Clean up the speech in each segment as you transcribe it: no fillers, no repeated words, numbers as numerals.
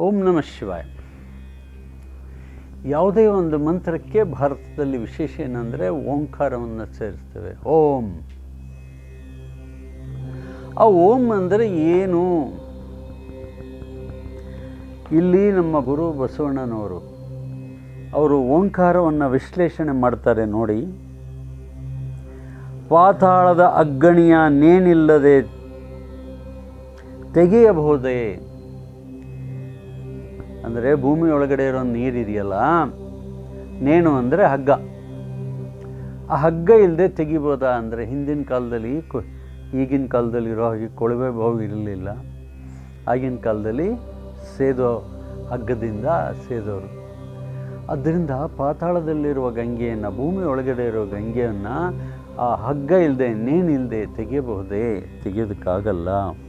ಓಂ ನಮಃ ಶಿವಾಯ. ಯಾವುದೇ ಒಂದು ಮಂತ್ರಕ್ಕೆ ಭಾರತದಲ್ಲಿ ವಿಶೇಷ ಏನಂದರೆ ಓಂಕಾರವನ್ನು ಸೇರಿಸ್ತೇವೆ. ಓಂ. ಆ ಓಂ ಅಂದರೆ ಏನು? ಇಲ್ಲಿ ನಮ್ಮ ಗುರು ಬಸವಣ್ಣನವರು ಅವರು ಓಂಕಾರವನ್ನು ವಿಶ್ಲೇಷಣೆ ಮಾಡ್ತಾರೆ ನೋಡಿ. ಪಾತಾಳದ ಅಗ್ಗಣಿಯ ನೇಣಿಲ್ಲದೆ ತೆಗೆಯಬಹುದೇ? ಅಂದರೆ ಭೂಮಿ ಒಳಗಡೆ ಇರೋ ನೀರಿದೆಯಲ್ಲ, ನೇಣು ಅಂದರೆ ಹಗ್ಗ. ಆ ಹಗ್ಗ ಇಲ್ಲದೆ ತೆಗಿಬೋದಾ ಅಂದರೆ ಹಿಂದಿನ ಕಾಲದಲ್ಲಿ ಈಗಿನ ಕಾಲದಲ್ಲಿ ಇರೋ ಹಾಗೆ ಕೊಳವೆ ಬಾವು ಇರಲಿಲ್ಲ. ಆಗಿನ ಕಾಲದಲ್ಲಿ ಸೇದೋ ಹಗ್ಗದಿಂದ ಸೇದೋರು. ಅದರಿಂದ ಪಾತಾಳದಲ್ಲಿರುವ ಗಂಗೆಯನ್ನು, ಭೂಮಿ ಒಳಗಡೆ ಇರೋ ಗಂಗೆಯನ್ನು ಆ ಹಗ್ಗ ಇಲ್ಲದೆ ನೇಣಿಲ್ಲದೆ ತೆಗೆಯಬಹುದೇ? ತೆಗೆಯೋದಕ್ಕಾಗಲ್ಲ.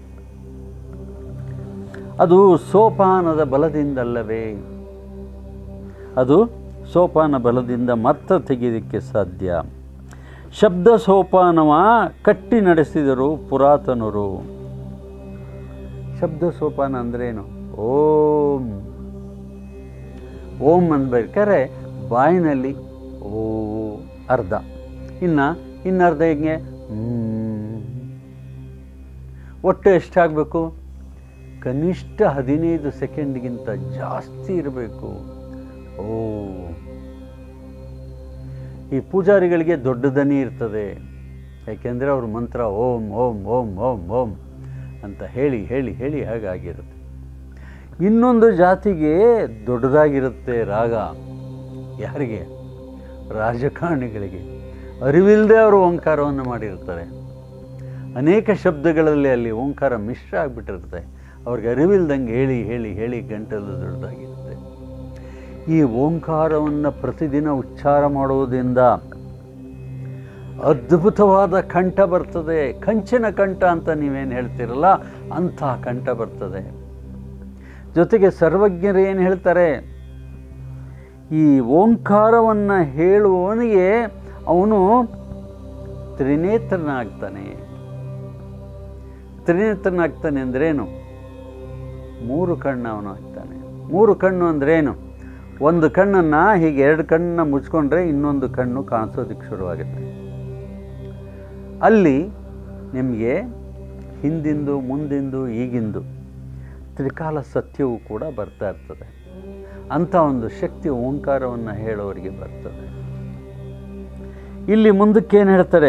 ಅದು ಸೋಪಾನದ ಬಲದಿಂದಲ್ಲವೇ? ಅದು ಸೋಪಾನ ಬಲದಿಂದ ಮಾತ್ರ ತೆಗೆಯೋದಕ್ಕೆ ಸಾಧ್ಯ. ಶಬ್ದ ಸೋಪಾನವ ಕಟ್ಟಿ ನಡೆಸಿದರು ಪುರಾತನರು. ಶಬ್ದ ಸೋಪಾನ ಅಂದ್ರೇನು? ಓಂ. ಓಂ ಅನ್ಬೇಕಾದ್ರೆ ಬಾಯಿನಲ್ಲಿ ಓ ಅರ್ಧ, ಇನ್ನರ್ಧ ಹೆಂಗೆ? ಒಟ್ಟು ಎಷ್ಟಾಗಬೇಕು? ಕನಿಷ್ಠ 15 ಸೆಕೆಂಡ್ಗಿಂತ ಜಾಸ್ತಿ ಇರಬೇಕು. ಓ. ಈ ಪೂಜಾರಿಗಳಿಗೆ ದೊಡ್ಡ ದನಿ ಇರ್ತದೆ, ಯಾಕೆಂದರೆ ಅವ್ರ ಮಂತ್ರ ಓಂ ಓಂ ಓಂ ಓಂ ಓಂ ಅಂತ ಹೇಳಿ ಹೇಳಿ ಹೇಳಿ ಹಾಗಾಗಿರುತ್ತೆ. ಇನ್ನೊಂದು ಜಾತಿಗೆ ದೊಡ್ಡದಾಗಿರುತ್ತೆ ರಾಗ. ಯಾರಿಗೆ? ರಾಜಕಾರಣಿಗಳಿಗೆ. ಅರಿವಿಲ್ಲದೆ ಅವರು ಓಂಕಾರವನ್ನು ಮಾಡಿರ್ತಾರೆ. ಅನೇಕ ಶಬ್ದಗಳಲ್ಲಿ ಅಲ್ಲಿ ಓಂಕಾರ ಮಿಶ್ರ ಆಗಿಬಿಟ್ಟಿರುತ್ತೆ. ಅವ್ರಿಗೆ ಅರಿವಿಲ್ದಂಗೆ ಹೇಳಿ ಹೇಳಿ ಹೇಳಿ ಗಂಟಲು ದೊಡ್ಡದಾಗಿರುತ್ತೆ. ಈ ಓಂಕಾರವನ್ನು ಪ್ರತಿದಿನ ಉಚ್ಚಾರ ಮಾಡುವುದರಿಂದ ಅದ್ಭುತವಾದ ಕಂಠ ಬರ್ತದೆ. ಕಂಚಿನ ಕಂಠ ಅಂತ ನೀವೇನು ಹೇಳ್ತೀರಲ್ಲ, ಅಂಥ ಕಂಠ ಬರ್ತದೆ. ಜೊತೆಗೆ ಸರ್ವಜ್ಞರು ಏನು ಹೇಳ್ತಾರೆ? ಈ ಓಂಕಾರವನ್ನು ಹೇಳುವವನಿಗೆ ಅವನು ತ್ರಿನೇತ್ರನಾಗ್ತಾನೆ. ತ್ರಿನೇತ್ರನಾಗ್ತಾನೆ ಅಂದ್ರೇನು? 3 ಕಣ್ಣು ಅವನು ಆಗ್ತಾನೆ. 3 ಕಣ್ಣು ಅಂದ್ರೇನು? ಒಂದು ಕಣ್ಣನ್ನು ಹೀಗೆ 2 ಕಣ್ಣನ್ನು ಮುಚ್ಕೊಂಡ್ರೆ ಇನ್ನೊಂದು ಕಣ್ಣು ಕಾಣಿಸೋದಕ್ಕೆ ಶುರುವಾಗುತ್ತೆ. ಅಲ್ಲಿ ನಿಮಗೆ ಹಿಂದಿಂದು ಮುಂದಿಂದು ಈಗಿಂದು ತ್ರಿಕಾಲ ಸತ್ಯವೂ ಕೂಡ ಬರ್ತಾ ಇರ್ತದೆ. ಅಂಥ ಒಂದು ಶಕ್ತಿ ಓಂಕಾರವನ್ನು ಹೇಳೋರಿಗೆ ಬರ್ತದೆ. ಇಲ್ಲಿ ಮುಂದಕ್ಕೇನು ಹೇಳ್ತಾರೆ?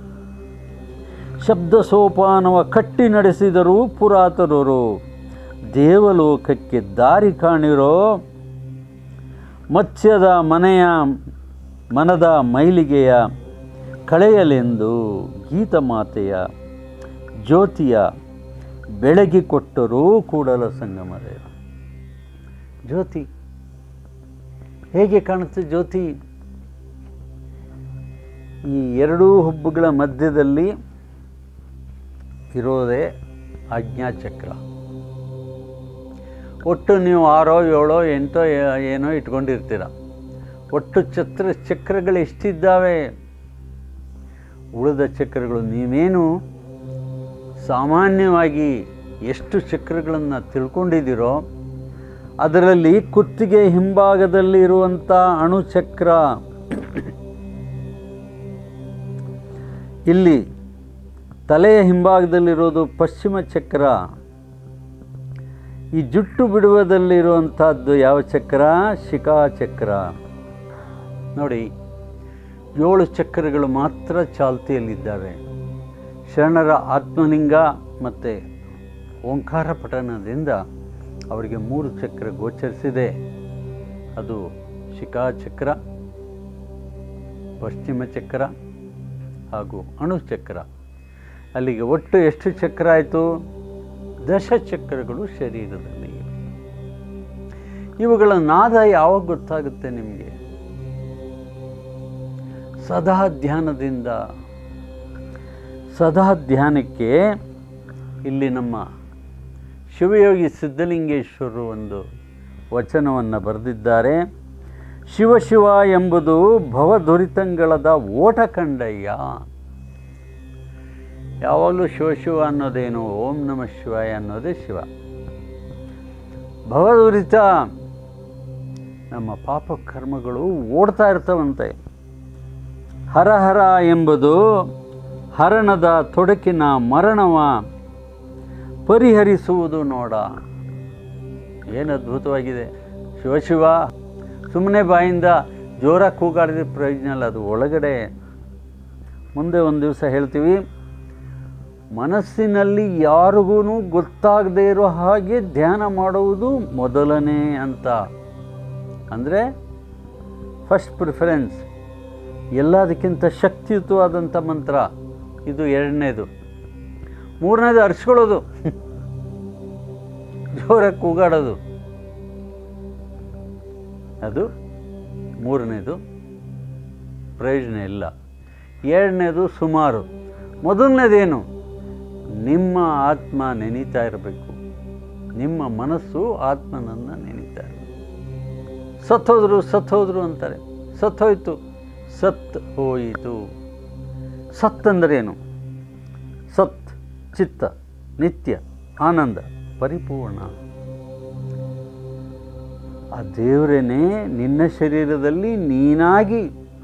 ಶಬ್ದ ಸೋಪಾನವ ಕಟ್ಟಿ ನಡೆಸಿದರು ಪುರಾತನರು. ದೇವಲೋಕಕ್ಕೆ ದಾರಿ ಕಾಣಿರೋ ಮತ್ಸ್ಯದ ಮನದ ಮೈಲಿಗೆಯ ಕಳೆಯಲೆಂದು ಗೀತಮಾತೆಯ ಜ್ಯೋತಿಯ ಬೆಳಗಿ ಕೊಟ್ಟರೂ ಕೂಡಲ ಸಂಗಮದೇವ. ಜ್ಯೋತಿ ಹೇಗೆ ಕಾಣುತ್ತೆ? ಜ್ಯೋತಿ ಈ 2 ಹುಬ್ಬುಗಳ ಮಧ್ಯದಲ್ಲಿ ಇರೋದೇ ಆಜ್ಞಾಚಕ್ರ. ಒಟ್ಟು ನೀವು 6, 7, 8 ಏನೋ ಇಟ್ಕೊಂಡಿರ್ತೀರ. ಒಟ್ಟು ಚಕ್ರಗಳು ಎಷ್ಟಿದ್ದಾವೆ? ಉಳಿದ ಚಕ್ರಗಳು ನೀವೇನು ಸಾಮಾನ್ಯವಾಗಿ ಎಷ್ಟು ಚಕ್ರಗಳನ್ನು ತಿಳ್ಕೊಂಡಿದ್ದೀರೋ ಅದರಲ್ಲಿ ಕುತ್ತಿಗೆ ಹಿಂಭಾಗದಲ್ಲಿ ಇರುವಂಥ ಅಣುಚಕ್ರ, ಇಲ್ಲಿ ತಲೆಯ ಹಿಂಭಾಗದಲ್ಲಿರೋದು ಪಶ್ಚಿಮ ಚಕ್ರ, ಈ ಜುಟ್ಟು ಬಿಡುವುದಲ್ಲಿರುವಂಥದ್ದು ಯಾವ ಚಕ್ರ? ಶಿಖಾಚಕ್ರ. ನೋಡಿ, 7 ಚಕ್ರಗಳು ಮಾತ್ರ ಚಾಲ್ತಿಯಲ್ಲಿದ್ದಾವೆ. ಶರಣರ ಆತ್ಮಲಿಂಗ ಮತ್ತು ಓಂಕಾರ ಪಠಣದಿಂದ ಅವರಿಗೆ 3 ಚಕ್ರ ಗೋಚರಿಸಿದೆ. ಅದು ಶಿಖಾಚಕ್ರ, ಪಶ್ಚಿಮ ಚಕ್ರ ಹಾಗೂ ಅಣುಚಕ್ರ. ಅಲ್ಲಿಗೆ ಒಟ್ಟು ಎಷ್ಟು ಚಕ್ರ ಆಯಿತು? 10 ಚಕ್ರಗಳು ಶರೀರದಲ್ಲಿ. ಇವುಗಳ ನಾದ ಯಾವಾಗ ಗೊತ್ತಾಗುತ್ತೆ ನಿಮಗೆ? ಸದಾ ಧ್ಯಾನದಿಂದ. ಸದಾ ಧ್ಯಾನಕ್ಕೆ ಇಲ್ಲಿ ನಮ್ಮ ಶಿವಯೋಗಿ ಸಿದ್ಧಲಿಂಗೇಶ್ವರರು ಒಂದು ವಚನವನ್ನು ಬರೆದಿದ್ದಾರೆ. ಶಿವ ಶಿವ ಎಂಬುದು ಭವದುರಿತಂಗಳದ ಓಟ ಕಂಡಯ್ಯ. ಯಾವಾಗಲೂ ಶಿವ ಶಿವ ಅನ್ನೋದೇನು? ಓಂ ನಮಃ ಶಿವಾಯ ಅನ್ನೋದೇ ಶಿವ. ಭವದುರಿತ ನಮ್ಮ ಪಾಪ ಕರ್ಮಗಳು ಓಡ್ತಾ ಇರ್ತವಂತೆ. ಹರಹರ ಎಂಬುದು ಹರಣದ ತೊಡಕಿನ ಮರಣವ ಪರಿಹರಿಸುವುದು ನೋಡ. ಏನು ಅದ್ಭುತವಾಗಿದೆ. ಶಿವ ಸುಮ್ಮನೆ ಬಾಯಿಂದ ಜೋರಾಗಿ ಕೂಗಾಡಿದ್ರೆ ಪ್ರಯೋಜನ ಅಲ್ಲ, ಅದು ಒಳಗಡೆ. ಮುಂದೆ ಒಂದು ದಿವಸ ಹೇಳ್ತೀವಿ, ಮನಸ್ಸಿನಲ್ಲಿ ಯಾರಿಗೂ ಗೊತ್ತಾಗದೇ ಇರೋ ಹಾಗೆ ಧ್ಯಾನ ಮಾಡುವುದು ಮೊದಲನೇ ಅಂತ. ಅಂದರೆ ಫಸ್ಟ್ ಪ್ರಿಫರೆನ್ಸ್, ಎಲ್ಲದಕ್ಕಿಂತ ಶಕ್ತಿಯುತವಾದಂಥ ಮಂತ್ರ ಇದು. ಎರಡನೇದು. ಮೂರನೇದು ಅರ್ಸ್ಕೊಳ್ಳೋದು, ಜೋರಾಗಿ ಕೂಗಾಡೋದು, ಅದು ಮೂರನೇದು. ಪ್ರಯೋಜನ ಇಲ್ಲ. ಎರಡನೇದು ಸುಮಾರು. ಮೊದಲನೇದೇನು? ನಿಮ್ಮ ಆತ್ಮ ನೆನೀತಾ ಇರಬೇಕು. ನಿಮ್ಮ ಮನಸ್ಸು ಆತ್ಮನನ್ನು ನೆನೀತಾ ಇರಬೇಕು. ಸತ್ತೋದ್ರು ಅಂತಾರೆ. ಸತ್ತೋಯ್ತು, ಸತ್ ಹೋಯಿತು. ಸತ್ ಅಂದರೇನು? ಸತ್ ಚಿತ್ತ, ನಿತ್ಯ, ಆನಂದ, ಪರಿಪೂರ್ಣ. ಆ ದೇವರೇನೇ ನಿನ್ನ ಶರೀರದಲ್ಲಿ ನೀನಾಗಿ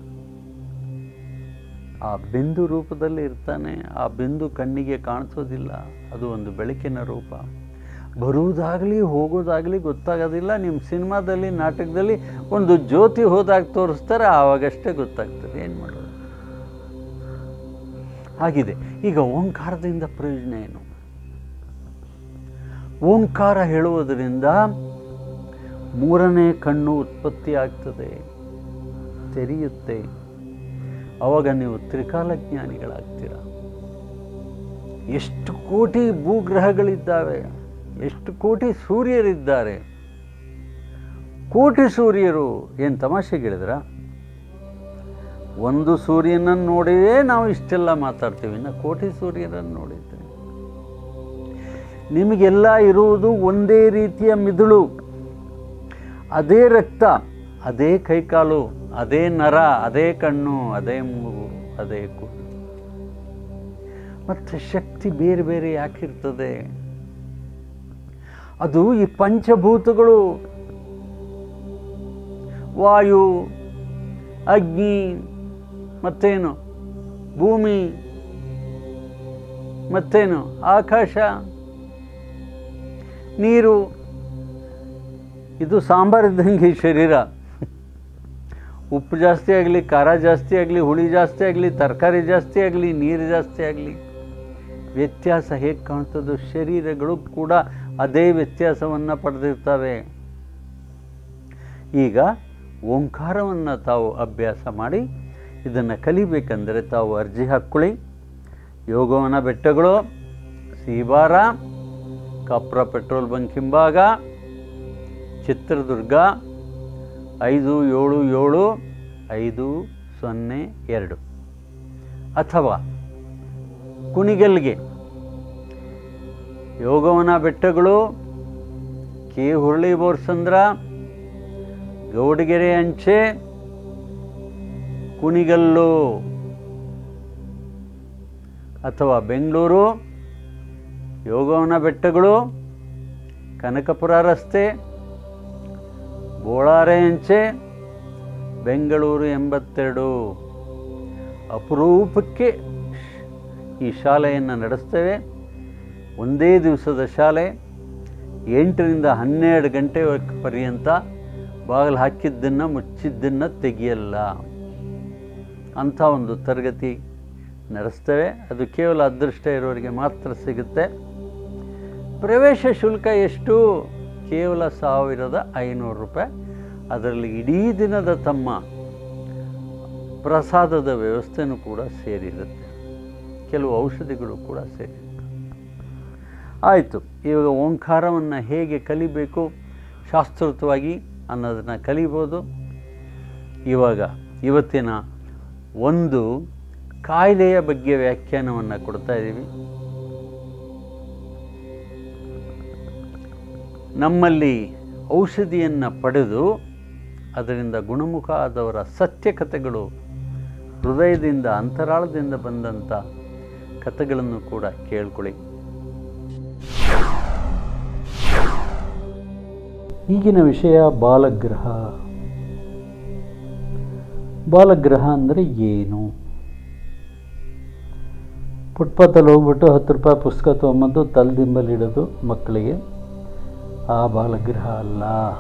ಆ ಬಿಂದು ರೂಪದಲ್ಲಿ ಇರ್ತಾನೆ. ಆ ಬಿಂದು ಕಣ್ಣಿಗೆ ಕಾಣಿಸೋದಿಲ್ಲ, ಅದು ಒಂದು ಬೆಳಕಿನ ರೂಪ. ಬರುವುದಾಗಲಿ ಹೋಗೋದಾಗಲಿ ಗೊತ್ತಾಗೋದಿಲ್ಲ. ನಿಮ್ಮ ಸಿನಿಮಾದಲ್ಲಿ, ನಾಟಕದಲ್ಲಿ ಒಂದು ಜ್ಯೋತಿ ಹೋದಾಗ ತೋರಿಸ್ತಾರೆ, ಆವಾಗಷ್ಟೇ ಗೊತ್ತಾಗ್ತದೆ. ಏನು ಮಾಡೋದು? ಆಗಿದೆ. ಈಗ ಓಂಕಾರದಿಂದ ಪ್ರಯೋಜನ ಏನು? ಓಂಕಾರ ಹೇಳುವುದರಿಂದ ಮೂರನೇ ಕಣ್ಣು ಉತ್ಪತ್ತಿ ಆಗ್ತದೆ, ತೆರೆಯುತ್ತೆ. ಆವಾಗ ನೀವು ತ್ರಿಕಾಲಜ್ಞಾನಿಗಳಾಗ್ತೀರ. ಎಷ್ಟು ಕೋಟಿ ಭೂಗ್ರಹಗಳಿದ್ದಾವೆ, ಎಷ್ಟು ಕೋಟಿ ಸೂರ್ಯರಿದ್ದಾರೆ. ಕೋಟಿ ಸೂರ್ಯರು ಏನು ತಮಾಷೆಗಿಳಿದ್ರ? ಒಂದು ಸೂರ್ಯನನ್ನು ನೋಡಿಯೇ ನಾವು ಇಷ್ಟೆಲ್ಲ ಮಾತಾಡ್ತೀವಿ, ಇನ್ನು ಕೋಟಿ ಸೂರ್ಯರನ್ನು ನೋಡಿದ್ರೆ. ನಿಮಗೆಲ್ಲ ಇರುವುದು ಒಂದೇ ರೀತಿಯ ಮಿದುಳು, ಅದೇ ರಕ್ತ, ಅದೇ ಕೈಕಾಲು, ಅದೇ ನರ, ಅದೇ ಕಣ್ಣು, ಅದೇ ಮೂಗು, ಅದೇ ಕೂದಲು. ಮತ್ತು ಶಕ್ತಿ ಬೇರೆ ಬೇರೆ ಯಾಕಿರ್ತದೆ? ಅದು ಈ ಪಂಚಭೂತಗಳು, ವಾಯು, ಅಗ್ನಿ, ಮತ್ತೇನು ಭೂಮಿ, ಮತ್ತೇನು ಆಕಾಶ, ನೀರು. ಇದು ಸಾಂಬಾರಿದ್ದಂಗೆ ಈ ಶರೀರ. ಉಪ್ಪು ಜಾಸ್ತಿ ಆಗಲಿ, ಖಾರ ಜಾಸ್ತಿ ಆಗಲಿ, ಹುಳಿ ಜಾಸ್ತಿ ಆಗಲಿ, ತರಕಾರಿ ಜಾಸ್ತಿ ಆಗಲಿ, ನೀರು ಜಾಸ್ತಿ ಆಗಲಿ, ವ್ಯತ್ಯಾಸ ಹೇಗೆ ಕಾಣ್ತದೋ ಶರೀರಗಳು ಕೂಡ ಅದೇ ವ್ಯತ್ಯಾಸವನ್ನು ಪಡೆದಿರ್ತವೆ. ಈಗ ಓಂಕಾರವನ್ನು ತಾವು ಅಭ್ಯಾಸ ಮಾಡಿ ಇದನ್ನು ಕಲಿಬೇಕಂದರೆ ತಾವು ಅರ್ಜಿ ಹಾಕ್ಕೊಳ್ಳಿ. ಯೋಗವನ ಬೆಟ್ಟಗಳು, ಸೀಬಾರ, ಕಾಪ್ರಾ ಪೆಟ್ರೋಲ್ ಬಂಕ್ ಹಿಂಭಾಗ, ಚಿತ್ರದುರ್ಗ 577502 ಅಥವಾ ಕುಣಿಗಲ್ಗೆ ಯೋಗವನ ಬೆಟ್ಟಗಳು, ಕೆ ಹುರುಳಿ ಬೋರ್ಸಂದ್ರ, ಗೌಡಗೆರೆ ಅಂಚೆ, ಕುಣಿಗಲ್ಲು, ಅಥವಾ ಬೆಂಗಳೂರು ಯೋಗವನ ಬೆಟ್ಟಗಳು, ಕನಕಪುರ ರಸ್ತೆ, ಬೋಳಾರೆ ಅಂಚೆ, ಬೆಂಗಳೂರು 82. ಅಪರೂಪಕ್ಕೆ ಈ ಶಾಲೆಯನ್ನು ನಡೆಸ್ತೇವೆ. ಒಂದೇ ದಿವಸದ ಶಾಲೆ, 8ರಿಂದ 12 ಗಂಟೆ ಪರ್ಯಂತ ಬಾಗಿಲು ಹಾಕಿದ್ದನ್ನು ಮುಚ್ಚಿದ್ದನ್ನು ತೆಗೆಯಲ್ಲ ಅಂಥ ಒಂದು ತರಗತಿ ನಡೆಸ್ತೇವೆ. ಅದು ಕೇವಲ ಅದೃಷ್ಟ ಇರೋರಿಗೆ ಮಾತ್ರ ಸಿಗುತ್ತೆ. ಪ್ರವೇಶ ಶುಲ್ಕ ಎಷ್ಟು? ಕೇವಲ 1500 ರೂಪಾಯಿ. ಅದರಲ್ಲಿ ಇಡೀ ದಿನದ ತಮ್ಮ ಪ್ರಸಾದದ ವ್ಯವಸ್ಥೆನೂ ಕೂಡ ಸೇರಿರುತ್ತೆ, ಕೆಲವು ಔಷಧಿಗಳು ಕೂಡ ಸೇರಿರುತ್ತೆ. ಆಯಿತು, ಇವಾಗ ಓಂಕಾರವನ್ನು ಹೇಗೆ ಕಲಿಬೇಕು ಶಾಸ್ತ್ರೋಕ್ತವಾಗಿ ಅನ್ನೋದನ್ನು ಕಲಿಬೋದು. ಇವಾಗ ಇವತ್ತಿನ ಒಂದು ಕಾಯಿಲೆಯ ಬಗ್ಗೆ ವ್ಯಾಖ್ಯಾನವನ್ನು ಕೊಡ್ತಾ ಇದ್ದೀವಿ. ನಮ್ಮಲ್ಲಿ ಔಷಧಿಯನ್ನು ಪಡೆದು ಅದರಿಂದ ಗುಣಮುಖ ಆದವರ ಸತ್ಯ ಕಥೆಗಳು, ಹೃದಯದಿಂದ ಅಂತರಾಳದಿಂದ ಬಂದಂಥ ಕಥೆಗಳನ್ನು ಕೂಡ ಕೇಳ್ಕೊಳ್ಳಿ. ಈಗಿನ ವಿಷಯ ಬಾಲಗ್ರಹ. ಬಾಲಗ್ರಹ ಅಂದರೆ ಏನು? ಫುಟ್ಪಾತಲ್ಲಿ ಹೋಗ್ಬಿಟ್ಟು 10 ರೂಪಾಯಿ ಪುಸ್ತಕ ತೊಗೊಂಬಂದು ತಲೆದಿಂಬಲ್ಲಿಡೋದು ಮಕ್ಕಳಿಗೆ ಆ ಬಾಲಗ್ರಹ ಅಲ್ಲ.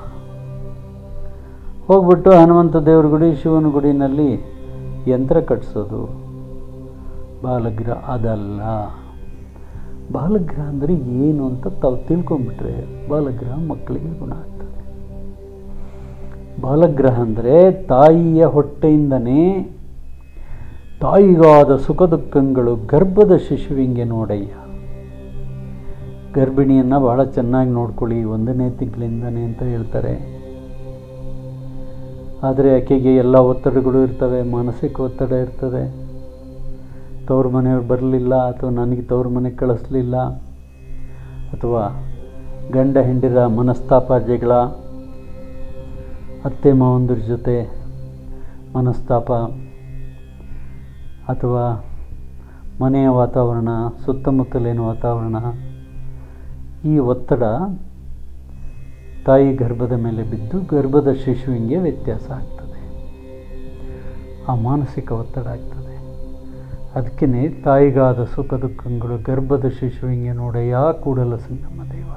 ಹೋಗ್ಬಿಟ್ಟು ಹನುಮಂತ ದೇವ್ರ ಗುಡಿ, ಶಿವನ ಗುಡಿನಲ್ಲಿ ಯಂತ್ರ ಕಟ್ಟಿಸೋದು ಬಾಲಗ್ರಹ ಅದಲ್ಲ. ಬಾಲಗ್ರಹ ಅಂದರೆ ಏನು ಅಂತ ತಾವು ತಿಳ್ಕೊಂಬಿಟ್ರೆ ಬಾಲಗ್ರಹ ಮಕ್ಕಳಿಗೆ ಗುಣ ಆಗ್ತದೆ. ಬಾಲಗ್ರಹ ಅಂದರೆ ತಾಯಿಯ ಹೊಟ್ಟೆಯಿಂದನೇ ತಾಯಿಗಾದ ಸುಖ ದುಃಖಗಳು ಗರ್ಭದ ಶಿಶುವಿಂಗೆ ನೋಡಯ್ಯ. ಗರ್ಭಿಣಿಯನ್ನು ಬಹಳ ಚೆನ್ನಾಗಿ ನೋಡ್ಕೊಳ್ಳಿ 1ನೇ ತಿಂಗಳಿಂದನೇ ಅಂತ ಹೇಳ್ತಾರೆ. ಆದರೆ ಆಕೆಗೆ ಎಲ್ಲ ಒತ್ತಡಗಳು ಇರ್ತವೆ, ಮಾನಸಿಕ ಒತ್ತಡ ಇರ್ತದೆ. ತವ್ರ ಮನೆಯವ್ರು ಬರಲಿಲ್ಲ, ಅಥವಾ ನನಗೆ ತವ್ರ ಮನೆಗೆ ಕಳಿಸ್ಲಿಲ್ಲ, ಅಥವಾ ಗಂಡ ಹೆಂಡಿರ ಮನಸ್ತಾಪ ಜಗಳ, ಅತ್ತೆ ಮಾವಂದ್ರ ಜೊತೆ ಮನಸ್ತಾಪ, ಅಥವಾ ಮನೆಯ ವಾತಾವರಣ, ಸುತ್ತಮುತ್ತಲಿನ ವಾತಾವರಣ, ಈ ಒತ್ತಡ ತಾಯಿ ಗರ್ಭದ ಮೇಲೆ ಬಿದ್ದು ಗರ್ಭದ ಶಿಶುವಿಗೆ ವ್ಯತ್ಯಾಸ ಆಗ್ತದೆ. ಆ ಮಾನಸಿಕ ಒತ್ತಡ ಆಗ್ತದೆ. ಅದಕ್ಕೇ ತಾಯಿಗಾದ ಸುಖ ದುಃಖಗಳು ಗರ್ಭದ ಶಿಶುವಿಗೆ ನೋಡಯ್ಯ ಕೂಡಲ ಸಂಗಮ ದೇವ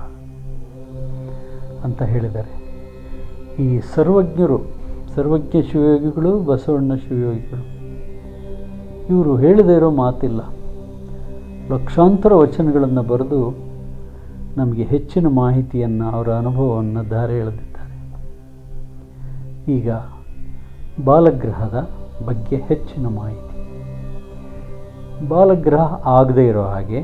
ಅಂತ ಹೇಳಿದ್ದಾರೆ. ಈ ಸರ್ವಜ್ಞರು, ಸರ್ವಜ್ಞ ಶಿವಯೋಗಿಗಳು, ಬಸವಣ್ಣ ಶಿವಯೋಗಿಗಳು, ಇವರು ಹೇಳದೇ ಇರೋ ಮಾತಿಲ್ಲ. ಲಕ್ಷಾಂತರ ವಚನಗಳನ್ನು ಬರೆದು ನಮಗೆ ಹೆಚ್ಚಿನ ಮಾಹಿತಿಯನ್ನು, ಅವರ ಅನುಭವವನ್ನು ಧಾರೆ ಎಳೆದಿದ್ದಾರೆ. ಈಗ ಬಾಲಗ್ರಹದ ಬಗ್ಗೆ ಹೆಚ್ಚಿನ ಮಾಹಿತಿ. ಬಾಲಗ್ರಹ ಆಗದೇ ಇರೋ ಹಾಗೆ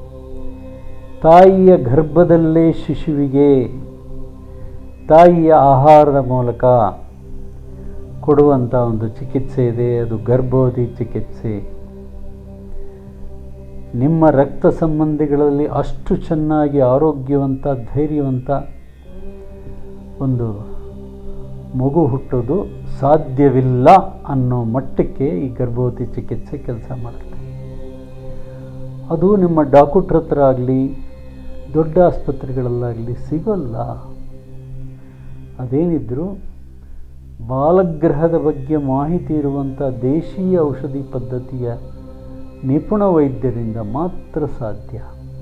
ತಾಯಿಯ ಗರ್ಭದಲ್ಲೇ ಶಿಶುವಿಗೆ ತಾಯಿಯ ಆಹಾರದ ಮೂಲಕ ಕೊಡುವಂಥ ಒಂದು ಚಿಕಿತ್ಸೆ ಇದೆ. ಅದು ಗರ್ಭವತಿ ಚಿಕಿತ್ಸೆ. ನಿಮ್ಮ ರಕ್ತ ಸಂಬಂಧಿಗಳಲ್ಲಿ ಅಷ್ಟು ಚೆನ್ನಾಗಿ ಆರೋಗ್ಯವಂತ, ಧೈರ್ಯವಂತ ಒಂದು ಮಗು ಹುಟ್ಟೋದು ಸಾಧ್ಯವಿಲ್ಲ ಅನ್ನೋ ಮಟ್ಟಕ್ಕೆ ಈ ಗರ್ಭವತಿ ಚಿಕಿತ್ಸೆ ಕೆಲಸ ಮಾಡುತ್ತೆ. ಅದು ನಿಮ್ಮ ಡಾಕ್ಟ್ರ್ ಹತ್ರ ಆಗಲಿ, ದೊಡ್ಡ ಆಸ್ಪತ್ರೆಗಳಲ್ಲಾಗಲಿ ಸಿಗೋಲ್ಲ. ಅದೇನಿದ್ರೂ ಬಾಲಗ್ರಹದ ಬಗ್ಗೆ ಮಾಹಿತಿ ಇರುವಂಥ ದೇಶೀಯ ಔಷಧಿ ಪದ್ಧತಿಯ ನಿಪುಣ ವೈದ್ಯರಿಂದ ಮಾತ್ರ ಸಾಧ್ಯ.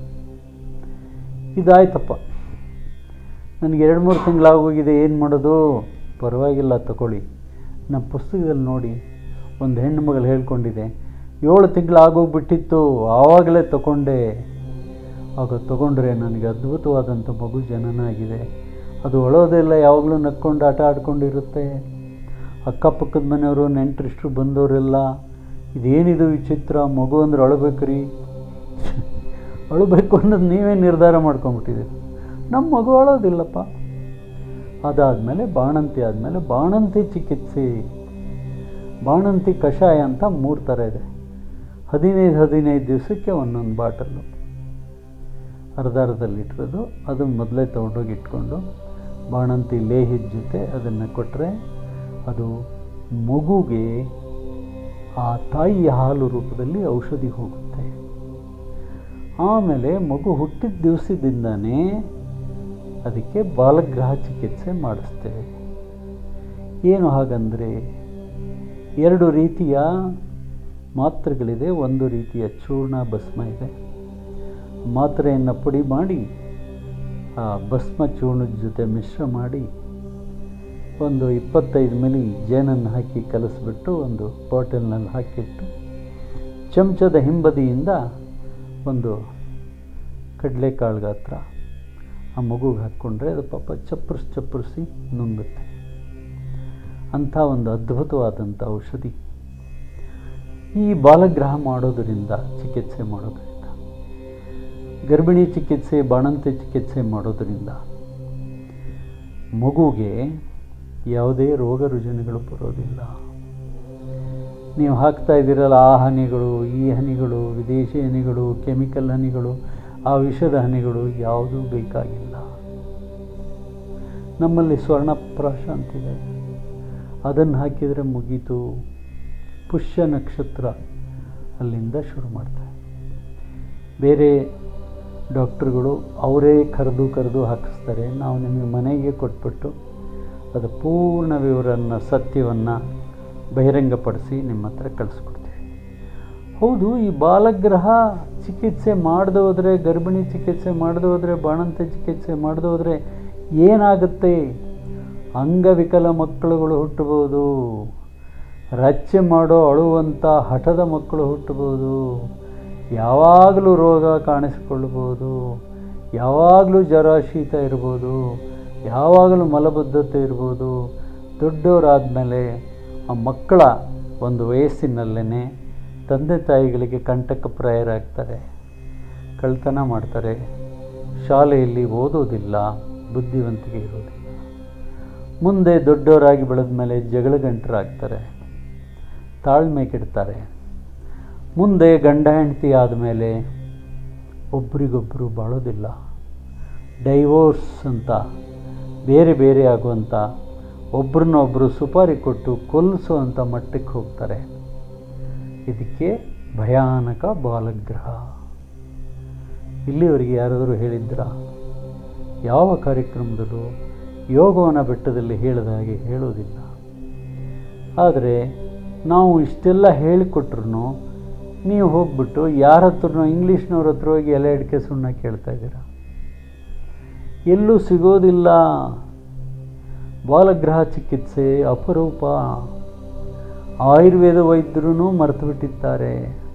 ಇದಾಯ್ತಪ್ಪ, ನನಗೆ 2-3 ತಿಂಗಳಾಗೋಗಿದೆ, ಏನು ಮಾಡೋದು? ಪರವಾಗಿಲ್ಲ, ತಗೊಳ್ಳಿ. ನಮ್ಮ ಪುಸ್ತಕದಲ್ಲಿ ನೋಡಿ, ಒಂದು ಹೆಣ್ಣು ಮಗಳು ಹೇಳ್ಕೊಂಡಿದೆ, 7 ತಿಂಗಳಾಗೋಗ್ಬಿಟ್ಟಿತ್ತು, ಆವಾಗಲೇ ತಗೊಂಡೆ. ಆಗ ತಗೊಂಡ್ರೆ ನನಗೆ ಅದ್ಭುತವಾದಂಥ ಮಗು ಜನನ ಆಗಿದೆ. ಅದು ಅಳೋದೆಲ್ಲ ಯಾವಾಗಲೂ ನಕ್ಕೊಂಡು ಆಟ ಆಡ್ಕೊಂಡಿರುತ್ತೆ. ಅಕ್ಕಪಕ್ಕದ ಮನೆಯವರು, ನೆಂಟರಿಷ್ಟರು ಬಂದವರೆಲ್ಲ, ಇದೇನಿದು ವಿಚಿತ್ರ, ಮಗು ಅಂದ್ರೆ ಅಳಬೇಕ್ರಿ, ಅಳಬೇಕು ಅನ್ನೋದು ನೀವೇ ನಿರ್ಧಾರ ಮಾಡ್ಕೊಂಬಿಟ್ಟಿದ್ದೀರಿ. ನಮ್ಮ ಮಗು ಅಳೋದಿಲ್ಲಪ್ಪ. ಅದಾದಮೇಲೆ ಬಾಣಂತಿ ಆದಮೇಲೆ ಬಾಣಂತಿ ಚಿಕಿತ್ಸೆ, ಬಾಣಂತಿ ಕಷಾಯ ಅಂತ 3 ಥರ ಇದೆ. 15 ದಿವಸಕ್ಕೆ ಒಂದೊಂದು ಬಾಟಲ್ಲು, ಅರ್ಧ ಲೀಟ್ರದು. ಅದನ್ನು ಮೊದಲೇ ತೊಗೊಂಡೋಗಿ ಇಟ್ಕೊಂಡು ಬಾಣಂತಿ ಲೇಹಿದ ಜೊತೆ ಅದನ್ನು ಕೊಟ್ಟರೆ ಅದು ಮಗುಗೆ ಆ ತಾಯಿಯ ಹಾಲು ರೂಪದಲ್ಲಿ ಔಷಧಿ ಹೋಗುತ್ತೆ. ಆಮೇಲೆ ಮಗು ಹುಟ್ಟಿದ ದಿವಸದಿಂದನೇ ಅದಕ್ಕೆ ಬಾಲಗ್ರಹ ಚಿಕಿತ್ಸೆ ಮಾಡಿಸ್ತೇವೆ. ಏನು ಹಾಗಂದರೆ, 2 ರೀತಿಯ ಮಾತ್ರೆಗಳಿದೆ. ಒಂದು ರೀತಿಯ ಚೂರ್ಣ ಭಸ್ಮ ಇದೆ. ಮಾತ್ರೆಯನ್ನು ಪುಡಿ ಮಾಡಿ ಆ ಭಸ್ಮ ಚೂರ್ಣದ ಜೊತೆ ಮಿಶ್ರ ಮಾಡಿ ಒಂದು 25 ಮಿಲಿ ಜೇನನ್ನು ಹಾಕಿ ಕಲಿಸ್ಬಿಟ್ಟು ಒಂದು ಬಾಟಲ್ನಲ್ಲಿ ಹಾಕಿಟ್ಟು ಚಮಚದ ಹಿಂಬದಿಯಿಂದ ಒಂದು ಕಡಲೆಕಾಳು ಗಾತ್ರ ಆ ಮಗುಗೆ ಹಾಕ್ಕೊಂಡ್ರೆ ಅದು ಪಾಪ ಚಪ್ಪರಿಸಿ ನುಂಗುತ್ತೆ. ಅಂಥ ಒಂದು ಅದ್ಭುತವಾದಂಥ ಔಷಧಿ. ಈ ಬಾಲಗ್ರಹ ಮಾಡೋದರಿಂದ, ಚಿಕಿತ್ಸೆ ಮಾಡೋದರಿಂದ, ಗರ್ಭಿಣಿ ಚಿಕಿತ್ಸೆ, ಬಾಣಂತಿ ಚಿಕಿತ್ಸೆ ಮಾಡೋದರಿಂದ ಮಗುಗೆ ಯಾವುದೇ ರೋಗ ರುಜಿನಗಳು ಬರೋದಿಲ್ಲ. ನೀವು ಹಾಕ್ತಾ ಇದ್ದೀರಲ್ಲ ಆ ಹನಿಗಳು, ಈ ಹನಿಗಳು, ವಿದೇಶಿ ಹನಿಗಳು, ಕೆಮಿಕಲ್ ಹನಿಗಳು, ಆ ವಿಷದ ಹನಿಗಳು ಯಾವುದೂ ಬೇಕಾಗಿಲ್ಲ. ನಮ್ಮಲ್ಲಿ ಸ್ವರ್ಣಪ್ರಾಶ ಅಂತಿದೆ, ಅದನ್ನು ಹಾಕಿದರೆ ಮುಗೀತು. ಪುಷ್ಯ ನಕ್ಷತ್ರ ಅಲ್ಲಿಂದ ಶುರು ಮಾಡ್ತಾರೆ. ಬೇರೆ ಡಾಕ್ಟ್ರುಗಳು ಅವರೇ ಕರೆದು ಹಾಕಿಸ್ತಾರೆ. ನಾವು ನಿಮಗೆ ಮನೆಗೆ ಕೊಟ್ಬಿಟ್ಟು ಅದು ಪೂರ್ಣ ವಿವರನ್ನು ಸತ್ಯವನ್ನು ಬಹಿರಂಗಪಡಿಸಿ ನಿಮ್ಮ ಹತ್ರ ಕಳಿಸ್ಕೊಡ್ತೀವಿ. ಹೌದು, ಈ ಬಾಲಗ್ರಹ ಚಿಕಿತ್ಸೆ ಮಾಡದೆ ಹೋದರೆ, ಗರ್ಭಿಣಿ ಚಿಕಿತ್ಸೆ ಮಾಡದೆ ಹೋದರೆ, ಬಾಣಂತಿ ಚಿಕಿತ್ಸೆ ಮಾಡದೆ ಹೋದರೆ ಏನಾಗುತ್ತೆ? ಅಂಗವಿಕಲ ಮಕ್ಕಳುಗಳು ಹುಟ್ಟಬಹುದು, ರಚ್ಚೆ ಮಾಡೋ ಅಳುವಂಥ ಹಠದ ಮಕ್ಕಳು ಹುಟ್ಟಬಹುದು, ಯಾವಾಗಲೂ ರೋಗ ಕಾಣಿಸಿಕೊಳ್ಳಬಹುದು, ಯಾವಾಗಲೂ ಜ್ವರ ಶೀತ ಇರ್ಬೋದು, ಯಾವಾಗಲೂ ಮಲಬದ್ಧತೆ ಇರ್ಬೋದು. ದೊಡ್ಡವರಾದಮೇಲೆ ಆ ಮಕ್ಕಳ ಒಂದು ವಯಸ್ಸಿನಲ್ಲೇ ತಂದೆ ತಾಯಿಗಳಿಗೆ ಕಂಟಕಪ್ರಾಯರಾಗ್ತಾರೆ, ಕಳ್ತನ ಮಾಡ್ತಾರೆ, ಶಾಲೆಯಲ್ಲಿ ಓದೋದಿಲ್ಲ, ಬುದ್ಧಿವಂತಿಕೆ ಇರೋದಿಲ್ಲ. ಮುಂದೆ ದೊಡ್ಡವರಾಗಿ ಬೆಳೆದ ಮೇಲೆ ಜಗಳಗಂಟರಾಗ್ತಾರೆ, ತಾಳ್ಮೆ ಕೆಡ್ತಾರೆ. ಮುಂದೆ ಗಂಡ ಹೆಂಡತಿ ಆದಮೇಲೆ ಒಬ್ರಿಗೊಬ್ಬರು ಬಾಳೋದಿಲ್ಲ, ಡೈವೋರ್ಸ್ ಅಂತ ಬೇರೆ ಬೇರೆ ಆಗುವಂಥ, ಒಬ್ರನ್ನೊಬ್ಬರು ಸುಪಾರಿ ಕೊಟ್ಟು ಕೊಲ್ಲಿಸುವಂಥ ಮಟ್ಟಕ್ಕೆ ಹೋಗ್ತಾರೆ. ಇದಕ್ಕೆ ಭಯಾನಕ ಬಾಲಗ್ರಹ. ಇಲ್ಲಿವರೆಗೆ ಯಾರಾದರೂ ಹೇಳಿದ್ರಾ? ಯಾವ ಕಾರ್ಯಕ್ರಮದಲ್ಲೂ ಯೋಗವನ ಬೆಟ್ಟದಲ್ಲಿ ಹೇಳಿದ ಹಾಗೆ ಹೇಳೋದಿಲ್ಲ. ಆದರೆ ನಾವು ಇಷ್ಟೆಲ್ಲ ಹೇಳಿಕೊಟ್ರು ನೀವು ಹೋಗ್ಬಿಟ್ಟು ಯಾರ ಹತ್ರನೋ ಇಂಗ್ಲೀಷ್ನವ್ರ ಹತ್ರ ಹೋಗಿ ಎಲೆ ಅಡಿಕೆ ಸುಣ್ಣ ಕೇಳ್ತಾ ಇದ್ದೀರಾ. ಎಲ್ಲೂ ಸಿಗೋದಿಲ್ಲ. ಬಾಲಗ್ರಹ ಚಿಕಿತ್ಸೆ ಅಪರೂಪ. ಆಯುರ್ವೇದ ವೈದ್ಯರೂ ಮರೆತು ಬಿಟ್ಟಿದ್ದಾರೆ.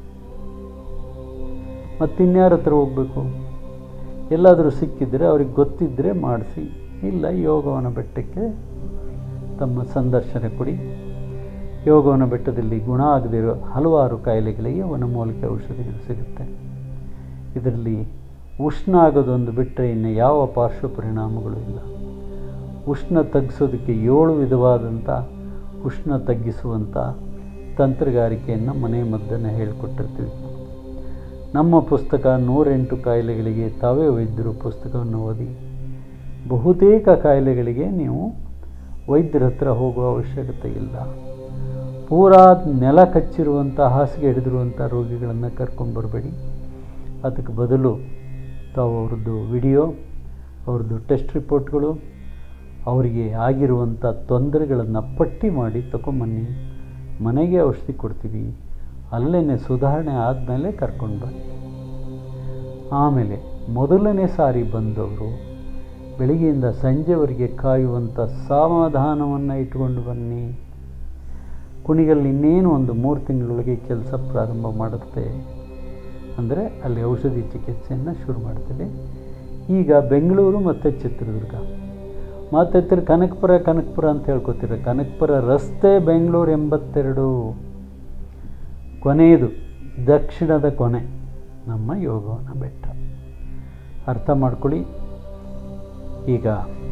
ಮತ್ತಿನ್ಯಾರ ಹತ್ರ ಹೋಗಬೇಕು? ಎಲ್ಲಾದರೂ ಸಿಕ್ಕಿದರೆ ಅವ್ರಿಗೆ ಗೊತ್ತಿದ್ದರೆ ಮಾಡಿಸಿ, ಇಲ್ಲ ಯೋಗವನ ಬೆಟ್ಟಕ್ಕೆ ತಮ್ಮ ಸಂದರ್ಶನ ಕೊಡಿ. ಯೋಗವನ ಬೆಟ್ಟದಲ್ಲಿ ಗುಣ ಆಗದಿರೋ ಹಲವಾರು ಕಾಯಿಲೆಗಳಿಗೆ ವನಮೂಲಿಕೆ ಔಷಧಿಗಳು ಸಿಗುತ್ತೆ. ಇದರಲ್ಲಿ ಉಷ್ಣ ಆಗೋದೊಂದು ಬಿಟ್ಟರೆ ಇನ್ನು ಯಾವ ಪಾರ್ಶ್ವ ಪರಿಣಾಮಗಳು ಇಲ್ಲ. ಉಷ್ಣ ತಗ್ಗಿಸೋದಕ್ಕೆ 7 ವಿಧವಾದಂಥ ಉಷ್ಣ ತಗ್ಗಿಸುವಂಥ ತಂತ್ರಗಾರಿಕೆಯನ್ನು ಮನೆ ಮದ್ದನ್ನು ಹೇಳಿಕೊಟ್ಟಿರ್ತೀವಿ. ನಮ್ಮ ಪುಸ್ತಕ 108 ಕಾಯಿಲೆಗಳಿಗೆ ತಾವೇ ವೈದ್ಯರು ಪುಸ್ತಕವನ್ನು ಓದಿ ಬಹುತೇಕ ಕಾಯಿಲೆಗಳಿಗೆ ನೀವು ವೈದ್ಯರ ಹತ್ರ ಹೋಗುವ ಅವಶ್ಯಕತೆ ಇಲ್ಲ. ಪೂರಾ ನೆಲ ಕಚ್ಚಿರುವಂಥ ಹಾಸಿಗೆ ಹಿಡಿದಿರುವಂಥ ರೋಗಿಗಳನ್ನು ಕರ್ಕೊಂಡ್ಬರಬೇಡಿ. ಅದಕ್ಕೆ ಬದಲು ತಾವು ಅವ್ರದ್ದು ವಿಡಿಯೋ, ಅವ್ರದ್ದು ಟೆಸ್ಟ್ ರಿಪೋರ್ಟ್ಗಳು, ಅವರಿಗೆ ಆಗಿರುವಂಥ ತೊಂದರೆಗಳನ್ನು ಪಟ್ಟಿ ಮಾಡಿ ತಗೊಂಬನ್ನಿ. ಮನೆಗೆ ಔಷಧಿ ಕೊಡ್ತೀವಿ, ಅಲ್ಲೇ ಸುಧಾರಣೆ ಆದಮೇಲೆ ಕರ್ಕೊಂಡು ಬನ್ನಿ. ಆಮೇಲೆ ಮೊದಲನೇ ಸಾರಿ ಬಂದವರು ಬೆಳಿಗ್ಗೆಯಿಂದ ಸಂಜೆವರೆಗೆ ಕಾಯುವಂಥ ಸಮಾಧಾನವನ್ನು ಇಟ್ಕೊಂಡು ಬನ್ನಿ. ಕುಣಿಗಲ್ ಇನ್ನೇನು ಒಂದು 3 ತಿಂಗಳೊಳಗೆ ಕೆಲಸ ಪ್ರಾರಂಭ ಮಾಡುತ್ತೆ. ಅಂದರೆ ಅಲ್ಲಿ ಔಷಧಿ ಚಿಕಿತ್ಸೆಯನ್ನು ಶುರು ಮಾಡ್ತೇವೆ. ಈಗ ಬೆಂಗಳೂರು ಮತ್ತು ಚಿತ್ರದುರ್ಗ ಮತ್ತು ಕನಕಪುರ ಅಂತ ಹೇಳ್ಕೊತೀರ. ಕನಕಪುರ ರಸ್ತೆ ಬೆಂಗಳೂರು 82 ಕೊನೆಯದು, ದಕ್ಷಿಣದ ಕೊನೆ ನಮ್ಮ ಯೋಗವನ ಬೆಟ್ಟ. ಅರ್ಥ ಮಾಡ್ಕೊಳ್ಳಿ. ಈಗ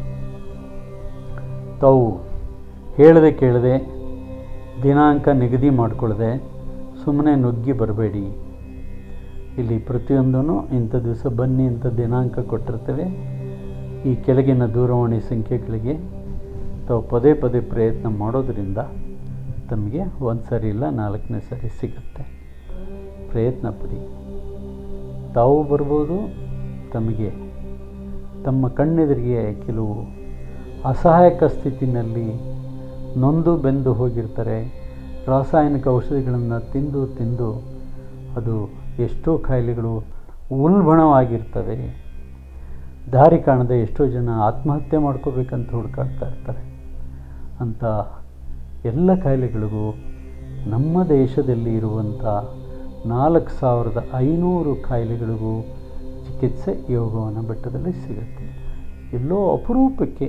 ತಾವು ಹೇಳದೆ ಕೇಳದೆ ದಿನಾಂಕ ನಿಗದಿ ಮಾಡಿಕೊಳ್ಳದೆ ಸುಮ್ಮನೆ ನುಗ್ಗಿ ಬರಬೇಡಿ. ಇಲ್ಲಿ ಪ್ರತಿಯೊಂದೂ ಇಂಥ ದಿವಸ ಬನ್ನಿ ಅಂತ ದಿನಾಂಕ ಕೊಟ್ಟಿರ್ತೇವೆ. ಈ ಕೆಳಗಿನ ದೂರವಾಣಿ ಸಂಖ್ಯೆಗಳಿಗೆ ತಾವು ಪದೇ ಪದೇ ಪ್ರಯತ್ನ ಮಾಡೋದರಿಂದ ತಮಗೆ 1 ಸರಿ ಇಲ್ಲ 4ನೇ ಸರಿ ಸಿಗುತ್ತೆ. ಪ್ರಯತ್ನ ಪಡಿ. ತಾವು ಬರ್ಬೋದು. ತಮಗೆ ತಮ್ಮ ಕಣ್ಣೆದುರಿಗೆ ಕೆಲವು ಅಸಹಾಯಕ ಸ್ಥಿತಿನಲ್ಲಿ ನೊಂದು ಬೆಂದು ಹೋಗಿರ್ತಾರೆ. ರಾಸಾಯನಿಕ ಔಷಧಿಗಳನ್ನು ತಿಂದು ಅದು ಎಷ್ಟೋ ಕಾಯಿಲೆಗಳು ಉಲ್ಬಣವಾಗಿರ್ತವೆ. ದಾರಿ ಕಾಣದೆ ಎಷ್ಟೋ ಜನ ಆತ್ಮಹತ್ಯೆ ಮಾಡ್ಕೋಬೇಕಂತ ಹುಡುಕಾಡ್ತಾ ಇರ್ತಾರೆ. ಅಂಥ ಎಲ್ಲ ಕಾಯಿಲೆಗಳಿಗೂ ನಮ್ಮ ದೇಶದಲ್ಲಿ ಇರುವಂಥ 4500 ಕಾಯಿಲೆಗಳಿಗೂ ಚಿಕಿತ್ಸೆ ಯೋಗವನ ಬೆಟ್ಟದಲ್ಲಿ ಸಿಗುತ್ತೆ. ಎಲ್ಲೋ ಅಪರೂಪಕ್ಕೆ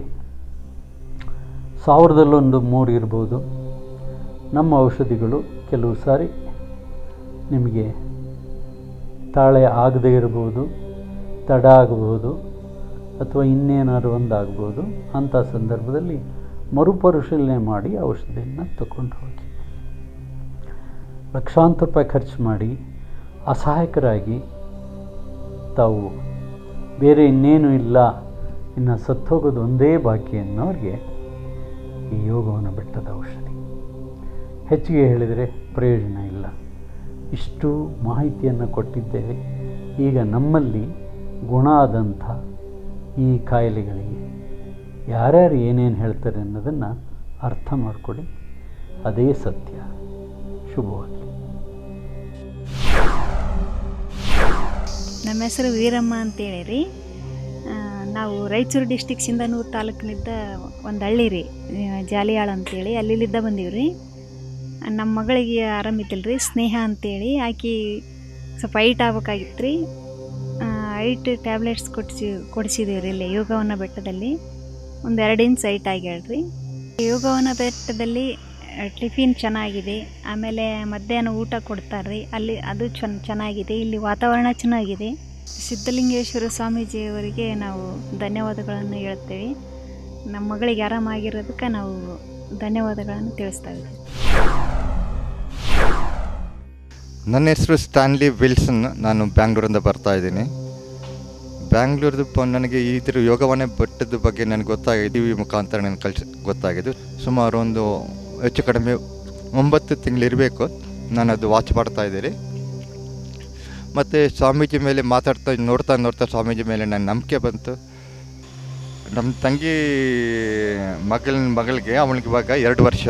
1000 ಇರ್ಬೋದು. ನಮ್ಮ ಔಷಧಿಗಳು ಕೆಲವು ಸಾರಿ ನಿಮಗೆ ತಾಳೆ ಆಗದೇ ಇರ್ಬೋದು, ತಡ ಆಗಬಹುದು, ಅಥವಾ ಇನ್ನೇನಾದ್ರು ಒಂದಾಗ್ಬೋದು. ಅಂಥ ಸಂದರ್ಭದಲ್ಲಿ ಮರುಪರಿಶೀಲನೆ ಮಾಡಿ ಔಷಧಿಯನ್ನು ತಗೊಂಡು ಹೋಗಿ. ಲಕ್ಷಾಂತರ ರೂಪಾಯಿ ಖರ್ಚು ಮಾಡಿ ಅಸಹಾಯಕರಾಗಿ ತಾವು ಬೇರೆ ಇನ್ನೇನು ಇಲ್ಲ, ಇನ್ನು ಸತ್ತೋಗೋದು ಒಂದೇ ಬಾಕಿ ಅನ್ನೋರಿಗೆ ಈ ಯೋಗವನ ಬೆಟ್ಟದ ಔಷಧಿ. ಹೆಚ್ಚಿಗೆ ಹೇಳಿದರೆ ಪ್ರಯೋಜನ ಇಲ್ಲ. ಇಷ್ಟು ಮಾಹಿತಿಯನ್ನು ಕೊಟ್ಟಿದ್ದೇವೆ. ಈಗ ನಮ್ಮಲ್ಲಿ ಗುಣ ಆದಂಥ ಈ ಕಾಯಿಲೆಗಳಿಗೆ ಯಾರ್ಯಾರು ಏನೇನು ಹೇಳ್ತಾರೆ ಅನ್ನೋದನ್ನು ಅರ್ಥ ಮಾಡಿಕೊಡಿ. ಅದೇ ಸತ್ಯ. ಶುಭವಾಗಲಿ. ನಮ್ಮ ಹೆಸರು ವೀರಮ್ಮ ಅಂತೇಳಿ ರೀ. ನಾವು ರಾಯಚೂರು ಡಿಸ್ಟಿಕ್ ಸಿಂಧನೂರು ತಾಲೂಕಿನಿಂದ ಒಂದು ಹಳ್ಳಿ ರೀ, ಜಾಲಿಯಾಳ ಅಂತೇಳಿ ಅಲ್ಲಿಲ್ಲಿದ್ದ ಬಂದೀವಿ ರೀ. ನಮ್ಮ ಮಗಳಿಗೆ ಆರಾಮಿದ್ದಿಲ್ಲ ರೀ, ಸ್ನೇಹ ಅಂತೇಳಿ. ಆಕೆ ಸ್ವಲ್ಪ ಹೈಟ್ ಆಗ್ಬೇಕಾಗಿತ್ತು ರೀ. ಹೈಟ್ ಟ್ಯಾಬ್ಲೆಟ್ಸ್ ಕೊಡಿಸಿದ್ದೀವಿ ರೀ ಇಲ್ಲಿ ಯೋಗವನ ಬೆಟ್ಟದಲ್ಲಿ. ಒಂದು 2 ಇಂಚ್ ಹೈಟ್ ಆಗ್ಯಾಳ್ರಿ. ಯೋಗವನ ಬೆಟ್ಟದಲ್ಲಿ ಟಿಫಿನ್ ಚೆನ್ನಾಗಿದೆ, ಆಮೇಲೆ ಮಧ್ಯಾಹ್ನ ಊಟ ಕೊಡ್ತಾರೆ ರೀ ಅಲ್ಲಿ, ಅದು ಚೆನ್ನಾಗಿದೆ. ಇಲ್ಲಿ ವಾತಾವರಣ ಚೆನ್ನಾಗಿದೆ. ಸಿದ್ಧಲಿಂಗೇಶ್ವರ ಸ್ವಾಮೀಜಿಯವರಿಗೆ ನಾವು ಧನ್ಯವಾದಗಳನ್ನು ಹೇಳ್ತೇವೆ. ನಮ್ಮ ಮಗಳಿಗೆ ಆರಾಮಾಗಿರೋದಕ್ಕೆ ನಾವು ಧನ್ಯವಾದಗಳನ್ನು ತಿಳಿಸ್ತಾ ಇದ್ದೀವಿ. ನನ್ನ ಹೆಸರು ಸ್ಟ್ಯಾನ್ಲಿ ವಿಲ್ಸನ್. ನಾನು ಬ್ಯಾಂಗ್ಳೂರಿಂದ ಬರ್ತಾಯಿದ್ದೀನಿ. ಬ್ಯಾಂಗ್ಳೂರ್ದು ನನಗೆ ಇದ್ರ ಯೋಗವನ ಬೆಟ್ಟದ ಬಗ್ಗೆ ನನಗೆ ಗೊತ್ತಾಗಿದೆ, ಟಿ ವಿ ಮುಖಾಂತರ ನನಗೆ ಗೊತ್ತಾಗಿದ್ದು. ಸುಮಾರು ಒಂದು ಹೆಚ್ಚು ಕಡಿಮೆ 9 ತಿಂಗಳಿರಬೇಕು ನಾನು ಅದು ವಾಚ್ ಮಾಡ್ತಾಯಿದ್ದೀನಿ. ಮತ್ತು ಸ್ವಾಮೀಜಿ ಮೇಲೆ ನೋಡ್ತಾ ಸ್ವಾಮೀಜಿ ಮೇಲೆ ನನ್ನ ನಂಬಿಕೆ ಬಂತು. ನಮ್ಮ ತಂಗಿ ಮಗಳಿಗೆ ಅವನಿಗೆ ಇವಾಗ 2 ವರ್ಷ.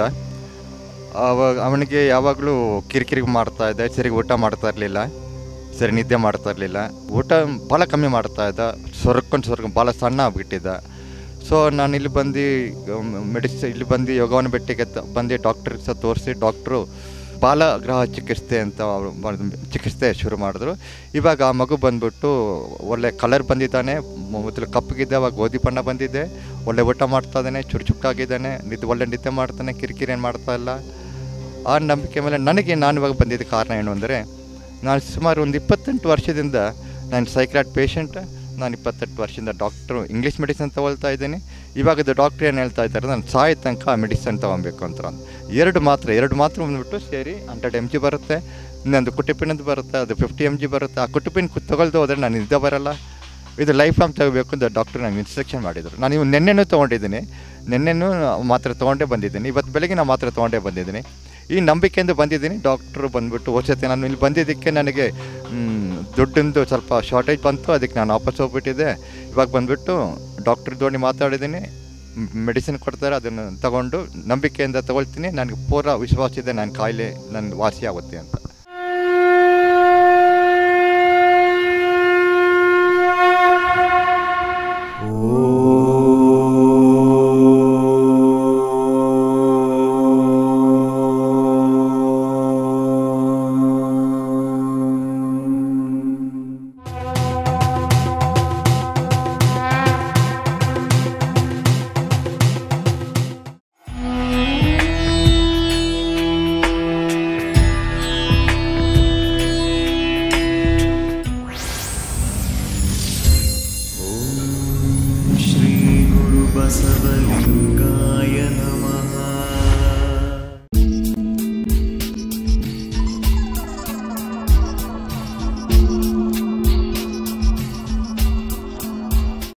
ಅವನಿಗೆ ಯಾವಾಗಲೂ ಕಿರಿಕಿರಿ ಮಾಡ್ತಾಯಿದ್ದೆ, ಸರಿ ಊಟ ಮಾಡ್ತಾ ಇರಲಿಲ್ಲ, ಸರಿ ನಿದ್ದೆ ಮಾಡ್ತಾ ಇರಲಿಲ್ಲ, ಊಟ ಭಾಳ ಕಮ್ಮಿ ಮಾಡ್ತಾಯಿದ್ದ, ಸ್ವರ್ಕೊಂಡು ಭಾಳ ಸಣ್ಣ ಆಗಿಬಿಟ್ಟಿದ್ದ. ಸೊ ನಾನು ಇಲ್ಲಿ ಬಂದು ಯೋಗವನ ಬೆಟ್ಟಿಗೆ ಬಂದು ಡಾಕ್ಟ್ರಿಗೆ ಸಹ ತೋರಿಸಿ, ಡಾಕ್ಟ್ರು ಬಾಲಗ್ರಹ ಚಿಕಿತ್ಸೆ ಶುರು ಮಾಡಿದ್ರು. ಇವಾಗ ಆ ಮಗು ಬಂದ್ಬಿಟ್ಟು ಒಳ್ಳೆ ಕಲರ್ ಬಂದಿದ್ದಾನೆ. ಮೊದಲು ಕಪ್ಪಗಿದ್ದ, ಅವಾಗ ಗೋಧಿ ಬಣ್ಣ ಬಂದಿದೆ. ಒಳ್ಳೆ ಊಟ ಮಾಡ್ತಾ ಇದ್ದಾನೆ, ಚುರುಕಾಗಿದ್ದಾನೆ, ಒಳ್ಳೆ ನಿದ್ದೆ ಮಾಡ್ತಾನೆ, ಕಿರಿಕಿರಿ ಏನು ಮಾಡ್ತಾ ಇಲ್ಲ. ಆ ನಂಬಿಕೆ ಮೇಲೆ ನಾನು ಇವಾಗ ಬಂದಿದ್ದ ಕಾರಣ ಏನು ಅಂದರೆ, ನಾನು ಸುಮಾರು ಒಂದು 28 ವರ್ಷದಿಂದ ನಾನು ಸೈಕ್ರಾಟ್ ಪೇಷಂಟ್. ನಾನು 28 ವರ್ಷದಿಂದ ಡಾಕ್ಟ್ರು ಇಂಗ್ಲೀಷ್ ಮೆಡಿಸಿನ್ ತೊಗೊಳ್ತಾ ಇದ್ದೀನಿ. ಇವಾಗದು ಡಾಕ್ಟ್ರ್ ಏನು ಹೇಳ್ತಾ ಇದ್ದಾರೆ, ನಾನು ಸಾಯೋ ತನಕ ಮೆಡಿಸಿನ್ ತೊಗೊಬೇಕು ಅಂತ. 2 ಮಾತ್ರೆ ಬಂದುಬಿಟ್ಟು ಸೇರಿ 100 mg ಬರುತ್ತೆ. ಇನ್ನೊಂದು ಕುಟಿಪಿನದ್ದು ಬರುತ್ತೆ, ಅದು 50 mg ಬರುತ್ತೆ. ಆ ಕುಟಿಪಿನ್ ತೊಗೊಳ್ದು ಹೋದರೆ ನಾನು ನಿದ್ದೆ ಬರೋಲ್ಲ. ಇದು ಲೈಫ್ ಲಾಂಗ್ ತಗೋಬೇಕು ಅಂತ ಡಾಕ್ಟ್ರು ನನಗೆ ಇನ್ಸ್ಟ್ರಕ್ಷನ್ ಮಾಡಿದರು. ನಾನು ಇವು ನೆನ್ನೆನೂ ತೊಗೊಂಡಿದ್ದೀನಿ, ಮಾತ್ರೆ ತೊಗೊಂಡೇ ಬಂದಿದ್ದೀನಿ. ಇವತ್ತು ಬೆಳಗ್ಗೆ ನಾನು ಮಾತ್ರೆ ತೊಗೊಂಡೇ ಬಂದಿದ್ದೀನಿ. ಈ ನಂಬಿಕೆಯಿಂದ ಬಂದಿದ್ದೀನಿ. ಡಾಕ್ಟ್ರು ಬಂದುಬಿಟ್ಟು ಹೋಗ್ಸತ್ತೆ ನಾನು ಇಲ್ಲಿ ಬಂದಿದ್ದಕ್ಕೆ ನನಗೆ ದುಡ್ಡಿಂದು ಸ್ವಲ್ಪ ಶಾರ್ಟೇಜ್ ಬಂತು, ಅದಕ್ಕೆ ನಾನು ವಾಪಸ್ ಹೋಗ್ಬಿಟ್ಟಿದ್ದೆ. ಇವಾಗ ಬಂದುಬಿಟ್ಟು ಡಾಕ್ಟ್ರ್ ಜೋಡಿ ಮಾತಾಡಿದ್ದೀನಿ, ಮೆಡಿಸಿನ್ ಕೊಡ್ತಾರೆ, ಅದನ್ನು ತಗೊಂಡು ನಂಬಿಕೆಯಿಂದ ತೊಗೊಳ್ತೀನಿ. ನನಗೆ ಪೂರ ವಿಶ್ವಾಸ ಇದೆ ನನ್ನ ಕಾಯಿಲೆ ನನ್ನ ವಾಸಿ ಆಗುತ್ತೆ ಅಂತ. बसवलिंगाय नमः।